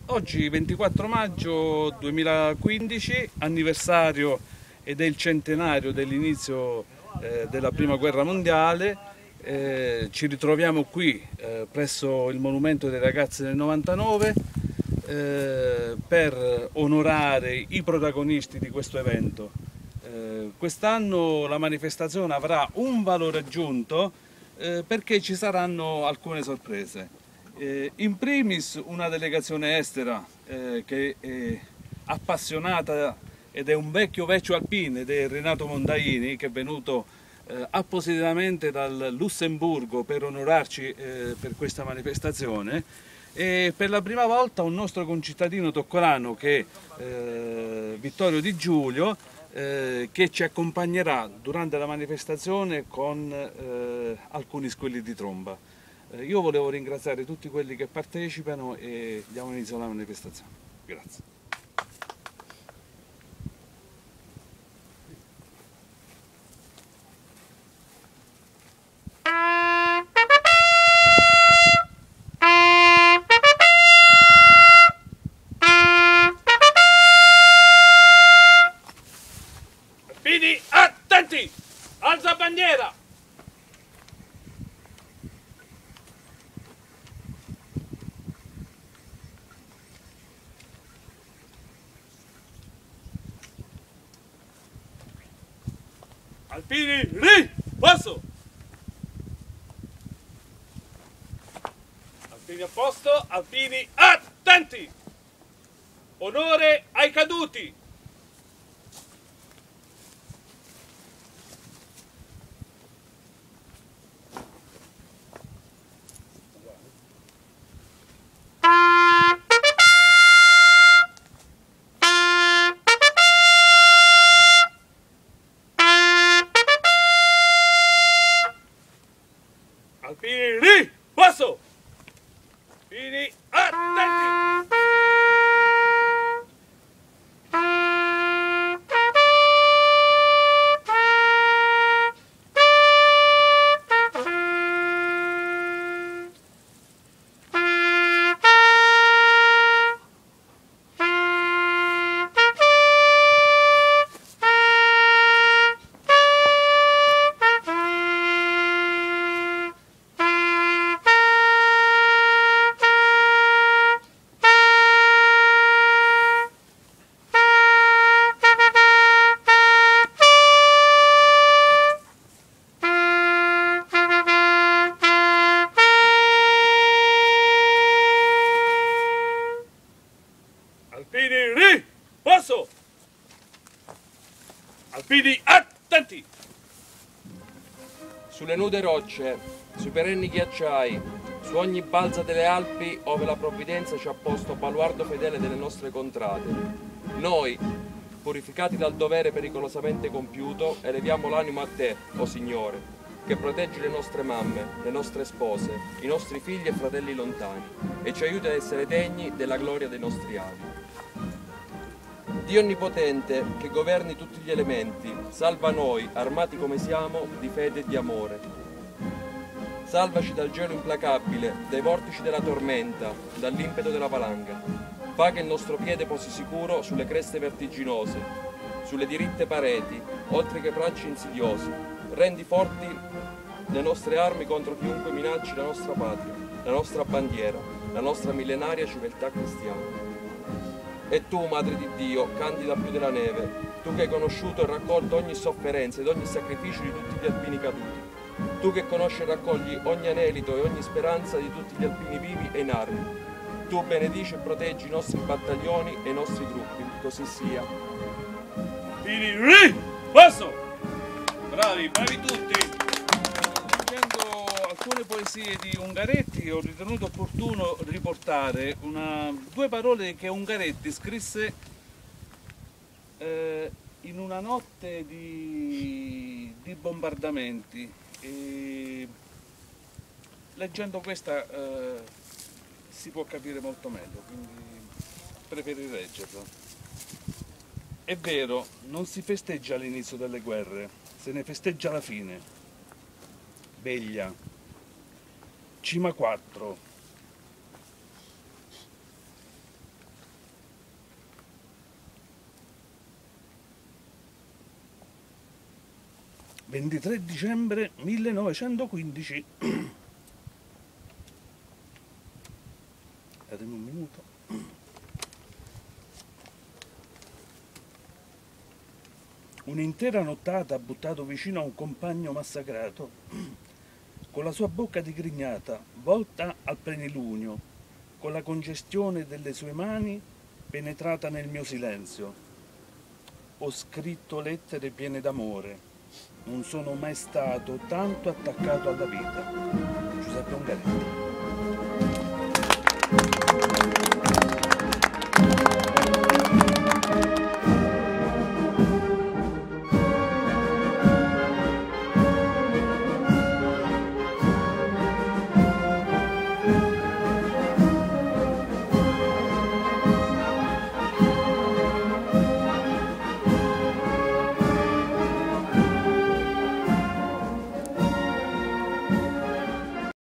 Oggi 24 maggio 2015, anniversario ed è il centenario dell'inizio della Prima Guerra Mondiale. Ci ritroviamo qui presso il Monumento dei Ragazzi del 99 per onorare i protagonisti di questo evento. Quest'anno la manifestazione avrà un valore aggiunto perché ci saranno alcune sorprese. In primis una delegazione estera che è appassionata ed è un vecchio alpino ed è Renato Mondaini, che è venuto appositamente dal Lussemburgo per onorarci per questa manifestazione, e per la prima volta un nostro concittadino toccolano che è Vittorio Di Giulio, che ci accompagnerà durante la manifestazione con alcuni squilli di tromba. Io volevo ringraziare tutti quelli che partecipano e diamo inizio alla manifestazione. Grazie. Alpini, attenti! Alza bandiera! Alpini, passo! Alpini a posto, alpini attenti! Onore ai caduti! Alpini, passo! Alpini, attenti! Alpini, passo! Alpini, attenti! Sulle nude rocce, sui perenni ghiacciai, su ogni balza delle Alpi, ove la provvidenza ci ha posto baluardo fedele delle nostre contrade. Noi, purificati dal dovere pericolosamente compiuto, eleviamo l'animo a te, o Signore, che proteggi le nostre mamme, le nostre spose, i nostri figli e fratelli lontani, e ci aiuti ad essere degni della gloria dei nostri avi. Dio Onnipotente, che governi tutti gli elementi, salva noi, armati come siamo, di fede e di amore. Salvaci dal gelo implacabile, dai vortici della tormenta, dall'impeto della valanga. Fa che il nostro piede posi sicuro sulle creste vertiginose, sulle diritte pareti, oltre che bracci insidiosi. Rendi forti le nostre armi contro chiunque minacci la nostra patria, la nostra bandiera, la nostra millenaria civiltà cristiana. E tu, Madre di Dio, candida più della neve, tu che hai conosciuto e raccolto ogni sofferenza ed ogni sacrificio di tutti gli alpini caduti, tu che conosci e raccogli ogni anelito e ogni speranza di tutti gli alpini vivi e in armi, tu benedici e proteggi i nostri battaglioni e i nostri gruppi, così sia. Alpini, passo! Bravi, bravi tutti! Leggendo alcune poesie di Ungaretti ho ritenuto opportuno riportare due parole che Ungaretti scrisse in una notte di bombardamenti. E leggendo questa si può capire molto meglio, quindi preferirei leggerla. È vero, non si festeggia l'inizio delle guerre, se ne festeggia la fine. Veglia, Cima 4. 23 dicembre 1915. Datemi un minuto. Un'intera nottata ha buttato vicino a un compagno massacrato, con la sua bocca digrignata, volta al plenilunio, con la congestione delle sue mani penetrata nel mio silenzio. Ho scritto lettere piene d'amore, non sono mai stato tanto attaccato alla vita. Giuseppe Ungaretti.